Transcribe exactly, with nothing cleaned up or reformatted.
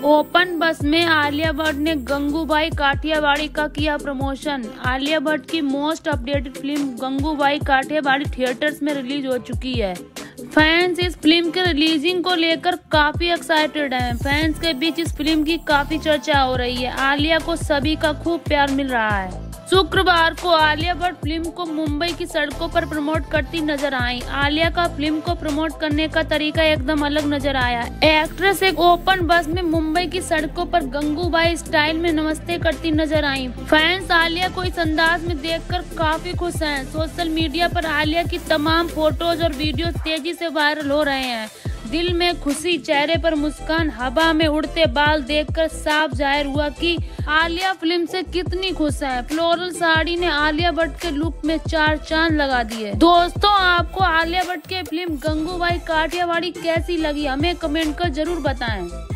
Open बस में आलिया भट्ट ने गंगूबाई काठियावाड़ी का किया प्रमोशन। आलिया भट्ट की most updated film Gangubai Kathiawadi theatres में रिलीज हो चुकी है। फैंस इस फिल्म के रिलीजिंग को लेकर काफी एक्साइटेड हैं। फैंस के बीच इस फिल्म की काफी चर्चा हो रही है। आलिया को सभी का खूब प्यार मिल रहा है। शुक्रवार को आलिया भट्ट फिल्म को मुंबई की सड़कों पर प्रमोट करती नजर आई। आलिया का फिल्म को प्रमोट करने का तरीका एकदम अलग नजर आया। एक्ट्रेस एक ओपन बस में मुंबई की सड़कों पर गंगूबाई स्टाइल में नमस्ते करती नजर आई। फैंस आलिया को इस अंदाज में देखकर काफी खुश हैं। सोशल मीडिया पर आलिया की तमाम फोटोज और वीडियो तेजी से वायरल हो रहे हैं। दिल में खुशी, चेहरे पर मुस्कान, हवा में उड़ते बाल देखकर साफ जाहिर हुआ कि आलिया फिल्म से कितनी खुश है। फ्लोरल साड़ी ने आलिया भट्ट के लुक में चार चांद लगा दिए। दोस्तों, आपको आलिया भट्ट के फिल्म गंगूबाई काठियावाड़ी कैसी लगी, हमें कमेंट कर जरूर बताएं।